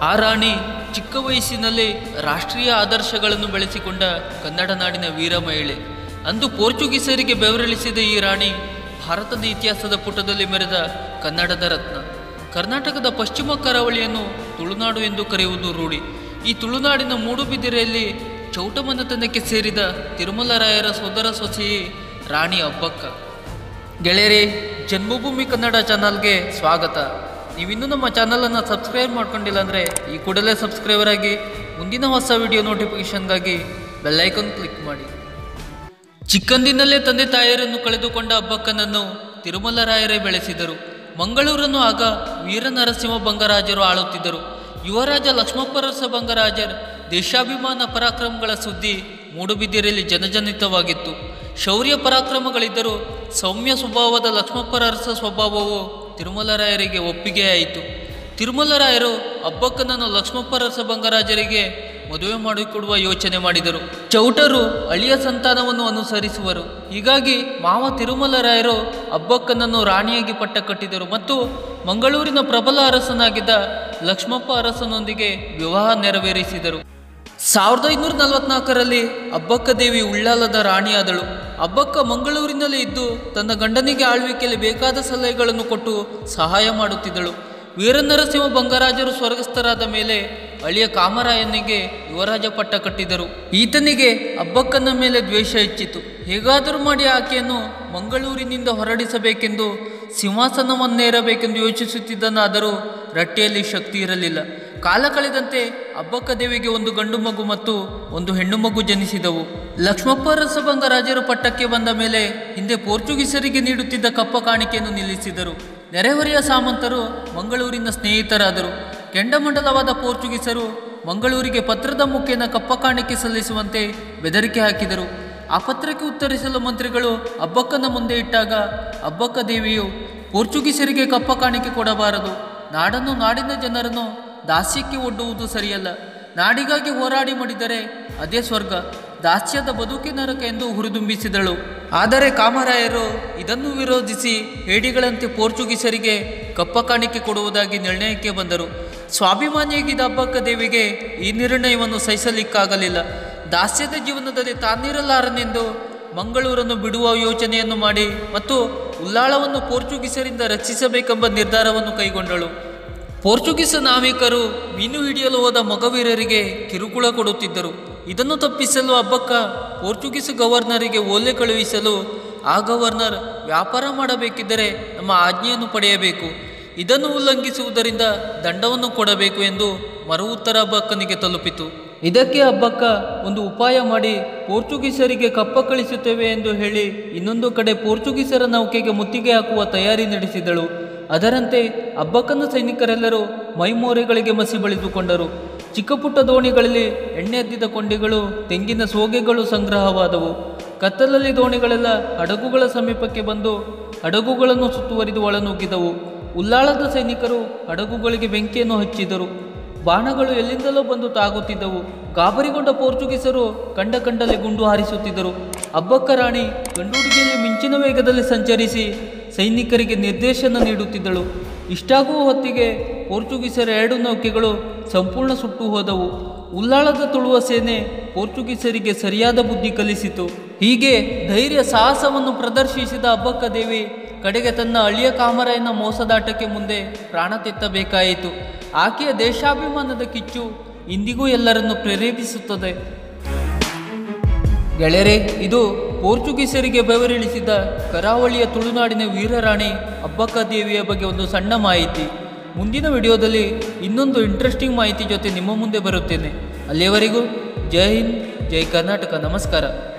ಆ ರಾಣಿ ಚಿಕ್ಕ ವಯಸ್ಸಿನಲ್ಲಿ ರಾಷ್ಟ್ರೀಯ ಆದರ್ಶಗಳನ್ನು ಬೆಳೆಸಿಕೊಂಡ ಕನ್ನಡ ನಾಡಿನ ವೀರ ಮಹಿಳೆ. ಅಂದು ಪೋರ್ಚುಗೀಸರಿಗೆ ಬೆವರಿಳಿಸಿದ ಈ ರಾಣಿ ಭಾರತದ ಇತಿಹಾಸದ ಪುಟದಲ್ಲಿ ಮೆರೆದ ಕನ್ನಡದ ರತ್ನ. ಕರ್ನಾಟಕದ ಪಶ್ಚಿಮ ಕರಾವಳಿಯನ್ನು ತುಳುನಾಡು ಎಂದು ಕರೆಯುವುದು ರೂಢಿ. ಈ ತುಳುನಾಡಿನ ಮೂಡುಬಿದಿರೆಯಲ್ಲಿ ಚೌಟಮನೆತನಕ್ಕೆ ಸೇರಿದ ತಿರುಮಲರಾಯರ ಸೋದರ ಸೊಸೆಯೇ ರಾಣಿ ಅಬ್ಬಕ್ಕ. ಗೆಳೆಯರೇ, ಜನ್ಮಭೂಮಿ ಕನ್ನಡ ಚಾನಲ್ಗೆ ಸ್ವಾಗತ. ನೀವಿನ್ನೂ ನಮ್ಮ ಚಾನಲನ್ನು ಸಬ್ಸ್ಕ್ರೈಬ್ ಮಾಡ್ಕೊಂಡಿಲ್ಲ ಅಂದರೆ ಈ ಕೂಡಲೇ ಸಬ್ಸ್ಕ್ರೈಬರ್ ಆಗಿ ಮುಂದಿನ ಹೊಸ ವಿಡಿಯೋ ನೋಟಿಫಿಕೇಷನ್ಗಾಗಿ ಬೆಲ್ಲೈಕನ್ ಕ್ಲಿಕ್ ಮಾಡಿ. ಚಿಕ್ಕಂದಿನಲ್ಲೇ ತಂದೆ ತಾಯಿಯರನ್ನು ಕಳೆದುಕೊಂಡ ಅಬ್ಬಕ್ಕನನ್ನು ತಿರುಮಲರಾಯರೇ ಬೆಳೆಸಿದರು. ಮಂಗಳೂರನ್ನು ಆಗ ವೀರನರಸಿಂಹ ಬಂಗರಾಜರು ಆಳುತ್ತಿದ್ದರು. ಯುವರಾಜ ಲಕ್ಷ್ಮಪ್ಪರಸ ಬಂಗರಾಜರ್ ದೇಶಾಭಿಮಾನ ಪರಾಕ್ರಮಗಳ ಸುದ್ದಿ ಮೂಡುಬಿದಿರೆಯಲ್ಲಿ ಜನಜನಿತವಾಗಿತ್ತು. ಶೌರ್ಯ ಪರಾಕ್ರಮಗಳಿದ್ದರೂ ಸೌಮ್ಯ ಸ್ವಭಾವದ ಲಕ್ಷ್ಮಪ್ಪರಸ ಸ್ವಭಾವವು ತಿರುಮಲರಾಯರಿಗೆ ಒಪ್ಪಿಗೆಯಾಯಿತು. ತಿರುಮಲರಾಯರು ಅಬ್ಬಕ್ಕನನ್ನು ಲಕ್ಷ್ಮಪ್ಪರಸ ಬಂಗರಾಜರಿಗೆ ಮದುವೆ ಮಾಡಿಕೊಡುವ ಯೋಚನೆ ಮಾಡಿದರು. ಚೌಟರು ಅಳಿಯ ಸಂತಾನವನ್ನು ಅನುಸರಿಸುವರು. ಹೀಗಾಗಿ ಮಾವ ತಿರುಮಲರಾಯರು ಅಬ್ಬಕ್ಕನನ್ನು ರಾಣಿಯಾಗಿ ಪಟ್ಟ ಕಟ್ಟಿದರು ಮತ್ತು ಮಂಗಳೂರಿನ ಪ್ರಬಲ ಅರಸನಾಗಿದ್ದ ಲಕ್ಷ್ಮಪ್ಪ ಅರಸನೊಂದಿಗೆ ವಿವಾಹ ನೆರವೇರಿಸಿದರು. 1544ರಲ್ಲಿ ಅಬ್ಬಕ್ಕ ದೇವಿ ಉಳ್ಳಾಲದ ರಾಣಿಯಾದಳು. ಅಬ್ಬಕ್ಕ ಮಂಗಳೂರಿನಲ್ಲೇ ಇದ್ದು ತನ್ನ ಗಂಡನಿಗೆ ಆಳ್ವಿಕೆಯಲ್ಲಿ ಬೇಕಾದ ಸಲಹೆಗಳನ್ನು ಕೊಟ್ಟು ಸಹಾಯ ಮಾಡುತ್ತಿದ್ದಳು. ವೀರನರಸಿಂಹ ಬಂಗರಾಜರು ಸ್ವರ್ಗಸ್ಥರಾದ ಮೇಲೆ ಅಳಿಯ ಕಾಮರಾಯನಿಗೆ ಯುವರಾಜ ಪಟ್ಟ ಕಟ್ಟಿದರು. ಈತನಿಗೆ ಅಬ್ಬಕ್ಕನ ಮೇಲೆ ದ್ವೇಷ ಹೆಚ್ಚಿತು. ಹೇಗಾದರೂ ಮಾಡಿ ಆಕೆಯನ್ನು ಮಂಗಳೂರಿನಿಂದ ಹೊರಡಿಸಬೇಕೆಂದು ಸಿಂಹಾಸನವನ್ನೇರಬೇಕೆಂದು ಯೋಚಿಸುತ್ತಿದ್ದನಾದರೂ ರಟ್ಟೆಯಲ್ಲಿ ಶಕ್ತಿ ಇರಲಿಲ್ಲ. ಕಾಲ ಕಳೆದಂತೆ ಅಬ್ಬಕ್ಕ ದೇವಿಗೆ ಒಂದು ಗಂಡು ಮಗು ಮತ್ತು ಒಂದು ಹೆಣ್ಣು ಮಗು ಜನಿಸಿದವು. ಲಕ್ಷ್ಮಪ್ಪರಸ ಬಂಗರಾಜರು ಪಟ್ಟಕ್ಕೆ ಬಂದ ಮೇಲೆ ಹಿಂದೆ ಪೋರ್ಚುಗೀಸರಿಗೆ ನೀಡುತ್ತಿದ್ದ ಕಪ್ಪ ಕಾಣಿಕೆಯನ್ನು ನಿಲ್ಲಿಸಿದರು. ನೆರೆಹೊರೆಯ ಸಾಮಂತರು ಮಂಗಳೂರಿನ ಸ್ನೇಹಿತರಾದರು. ಕೆಂಡಮಂಡಲವಾದ ಪೋರ್ಚುಗೀಸರು ಮಂಗಳೂರಿಗೆ ಪತ್ರದ ಮುಖೇನ ಕಪ್ಪ ಕಾಣಿಕೆ ಸಲ್ಲಿಸುವಂತೆ ಬೆದರಿಕೆ ಹಾಕಿದರು. ಆ ಪತ್ರಕ್ಕೆ ಉತ್ತರಿಸಲು ಮಂತ್ರಿಗಳು ಅಬ್ಬಕ್ಕನ ಮುಂದೆ ಇಟ್ಟಾಗ ಅಬ್ಬಕ್ಕ ದೇವಿಯು ಪೋರ್ಚುಗೀಸರಿಗೆ ಕಪ್ಪ ಕಾಣಿಕೆ ಕೊಡಬಾರದು, ನಾಡನ್ನು ನಾಡಿನ ಜನರನ್ನು ದಾಸ್ಯಕ್ಕೆ ಒಡ್ಡುವುದು ಸರಿಯಲ್ಲ, ನಾಡಿಗಾಗಿ ಹೋರಾಡಿ ಮಾಡಿದರೆ ಅದೇ ಸ್ವರ್ಗ, ದಾಸ್ಯದ ಬದುಕಿ ನರಕ ಎಂದು ಹುರಿದುಂಬಿಸಿದಳು. ಆದರೆ ಕಾಮರಾಯರು ಇದನ್ನು ವಿರೋಧಿಸಿ ಹೇಡಿಗಳಂತೆ ಪೋರ್ಚುಗೀಸರಿಗೆ ಕಪ್ಪ ಕಾಣಿಕೆ ಕೊಡುವುದಾಗಿ ನಿರ್ಣಯಕ್ಕೆ ಬಂದರು. ಸ್ವಾಭಿಮಾನಿಯಾಗಿದ್ದ ಅಬ್ಬಕ್ಕ ದೇವಿಗೆ ಈ ನಿರ್ಣಯವನ್ನು ಸಹಿಸಲಿಕ್ಕಾಗಲಿಲ್ಲ. ದಾಸ್ಯದ ಜೀವನದಲ್ಲಿ ತಾನಿರಲಾರನೆಂದು ಮಂಗಳೂರನ್ನು ಬಿಡುವ ಯೋಚನೆಯನ್ನು ಮಾಡಿ ಮತ್ತು ಉಳ್ಳಾಳವನ್ನು ಪೋರ್ಚುಗೀಸರಿಂದ ರಕ್ಷಿಸಬೇಕೆಂಬ ನಿರ್ಧಾರವನ್ನು ಕೈಗೊಂಡಳು. ಪೋರ್ಚುಗೀಸ ನಾವಿಕರು ಮೀನು ಹಿಡಿಯಲು ಹೋದ ಮೊಗವೀರರಿಗೆ ಕಿರುಕುಳ ಕೊಡುತ್ತಿದ್ದರು. ಇದನ್ನು ತಪ್ಪಿಸಲು ಅಬ್ಬಕ್ಕ ಪೋರ್ಚುಗೀಸ್ ಗವರ್ನರಿಗೆ ಓಲೆ ಕಳುಹಿಸಲು ಆ ಗವರ್ನರ್ ವ್ಯಾಪಾರ ಮಾಡಬೇಕಿದ್ದರೆ ನಮ್ಮ ಆಜ್ಞೆಯನ್ನು ಪಡೆಯಬೇಕು, ಇದನ್ನು ಉಲ್ಲಂಘಿಸುವುದರಿಂದ ದಂಡವನ್ನು ಕೊಡಬೇಕು ಎಂದು ಮರು ಉತ್ತರ ಅಬ್ಬಕ್ಕನಿಗೆ ತಲುಪಿತು. ಇದಕ್ಕೆ ಅಬ್ಬಕ್ಕ ಒಂದು ಉಪಾಯ ಮಾಡಿ ಪೋರ್ಚುಗೀಸರಿಗೆ ಕಪ್ಪ ಕಳಿಸುತ್ತೇವೆ ಎಂದು ಹೇಳಿ ಇನ್ನೊಂದು ಕಡೆ ಪೋರ್ಚುಗೀಸರ ನೌಕೆಗೆ ಮುತ್ತಿಗೆ ಹಾಕುವ ತಯಾರಿ ನಡೆಸಿದಳು. ಅದರಂತೆ ಅಬ್ಬಕ್ಕನ ಸೈನಿಕರೆಲ್ಲರೂ ಮೈಮೋರೆಗಳಿಗೆ ಮಸಿ ಬಳಿದುಕೊಂಡರು. ಚಿಕ್ಕ ಪುಟ್ಟ ದೋಣಿಗಳಲ್ಲಿ ಎಣ್ಣೆ ಹದ್ದಿದ ಕೊಂಡಿಗಳು, ತೆಂಗಿನ ಸೋಗೆಗಳು ಸಂಗ್ರಹವಾದವು. ಕತ್ತಲಲ್ಲಿ ದೋಣಿಗಳೆಲ್ಲ ಹಡಗುಗಳ ಸಮೀಪಕ್ಕೆ ಬಂದು ಹಡಗುಗಳನ್ನು ಸುತ್ತುವರಿದು ಒಳನುಗ್ಗಿದವು. ಉಳ್ಳಾಳದ ಸೈನಿಕರು ಹಡಗುಗಳಿಗೆ ಬೆಂಕಿಯನ್ನು ಹಚ್ಚಿದರು. ಬಾಣಗಳು ಎಲ್ಲಿಂದಲೋ ಬಂದು ತಾಗುತ್ತಿದ್ದವು. ಗಾಬರಿಗೊಂಡ ಪೋರ್ಚುಗೀಸರು ಕಂಡಲ್ಲಿ ಗುಂಡು ಹಾರಿಸುತ್ತಿದ್ದರು. ಅಬ್ಬಕ್ಕ ರಾಣಿ ಗಂಡುಹುಡುಗಿಯಲ್ಲಿ ಮಿಂಚಿನ ವೇಗದಲ್ಲಿ ಸಂಚರಿಸಿ ಸೈನಿಕರಿಗೆ ನಿರ್ದೇಶನ ನೀಡುತ್ತಿದ್ದಳು. ಇಷ್ಟಾಗುವ ಹೊತ್ತಿಗೆ ಪೋರ್ಚುಗೀಸರ 2 ನೌಕೆಗಳು ಸಂಪೂರ್ಣ ಸುಟ್ಟು ಹೋದವು. ಉಳ್ಳಾಳದ ತುಳುವ ಸೇನೆ ಪೋರ್ಚುಗೀಸರಿಗೆ ಸರಿಯಾದ ಬುದ್ಧಿ ಕಲಿಸಿತು. ಹೀಗೆ ಧೈರ್ಯ ಸಾಹಸವನ್ನು ಪ್ರದರ್ಶಿಸಿದ ಅಬ್ಬಕ್ಕ ದೇವಿ ಕಡೆಗೆ ತನ್ನ ಅಳಿಯ ಕಾಮರಾಯನ ಮೋಸದಾಟಕ್ಕೆ ಮುಂದೆ ಪ್ರಾಣ ತೆತ್ತಬೇಕಾಯಿತು. ಆಕೆಯ ದೇಶಾಭಿಮಾನದ ಕಿಚ್ಚು ಇಂದಿಗೂ ಎಲ್ಲರನ್ನು ಪ್ರೇರೇಪಿಸುತ್ತದೆ. ಗೆಳೆಯರೇ, ಇದು ಪೋರ್ಚುಗೀಸರಿಗೆ ಬೆವರಿಳಿಸಿದ ಕರಾವಳಿಯ ತುಳುನಾಡಿನ ವೀರರಾಣಿ ಅಬ್ಬಕ್ಕ ದೇವಿಯ ಬಗ್ಗೆ ಒಂದು ಸಣ್ಣ ಮಾಹಿತಿ. ಮುಂದಿನ ವಿಡಿಯೋದಲ್ಲಿ ಇನ್ನೊಂದು ಇಂಟ್ರೆಸ್ಟಿಂಗ್ ಮಾಹಿತಿ ಜೊತೆ ನಿಮ್ಮ ಮುಂದೆ ಬರುತ್ತೇನೆ. ಅಲ್ಲಿಯವರೆಗೂ ಜೈ ಹಿಂದ್, ಜೈ ಕರ್ನಾಟಕ. ನಮಸ್ಕಾರ.